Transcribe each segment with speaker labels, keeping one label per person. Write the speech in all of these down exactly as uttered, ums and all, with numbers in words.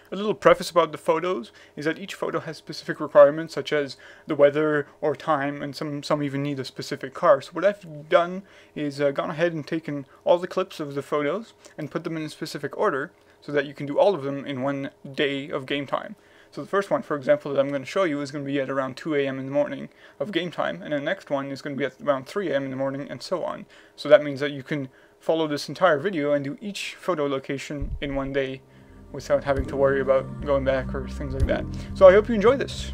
Speaker 1: a little preface about the photos is that each photo has specific requirements, such as the weather or time, and some, some even need a specific car. So what I've done is uh, gone ahead and taken all the clips of the photos and put them in a specific order so that you can do all of them in one day of game time. So the first one, for example, that I'm going to show you is going to be at around two A M in the morning of game time, and the next one is going to be at around three A M in the morning, and so on. So that means that you can follow this entire video and do each photo location in one day without having to worry about going back or things like that. So I hope you enjoy this.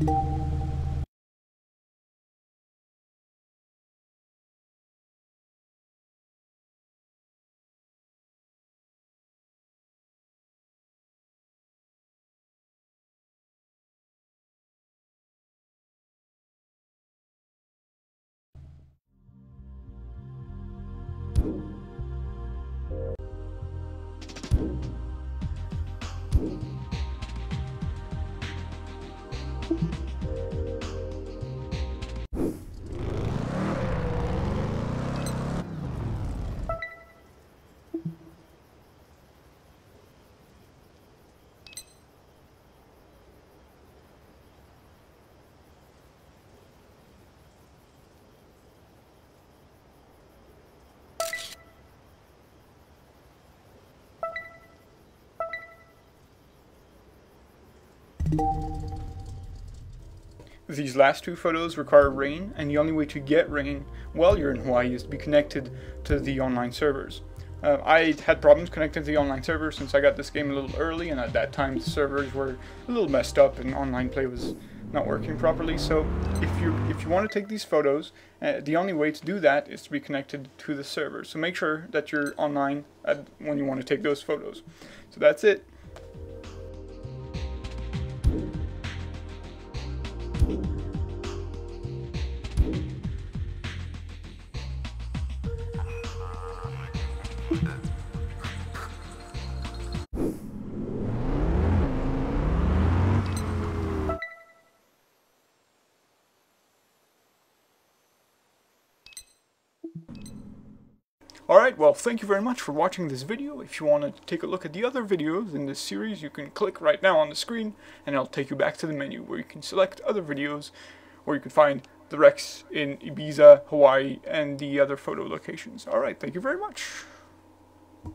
Speaker 1: These last two photos require rain, and the only way to get rain while you're in Hawaii is to be connected to the online servers. Uh, I had problems connecting to the online server since I got this game a little early, and at that time the servers were a little messed up and online play was not working properly. So if you if you want to take these photos, uh, the only way to do that is to be connected to the server. So make sure that you're online at, when you want to take those photos. So that's it. Alright, well, thank you very much for watching this video. If you want to take a look at the other videos in this series, you can click right now on the screen, and it'll take you back to the menu where you can select other videos, where you can find the wrecks in Ibiza, Hawaii, and the other photo locations. Alright, thank you very much.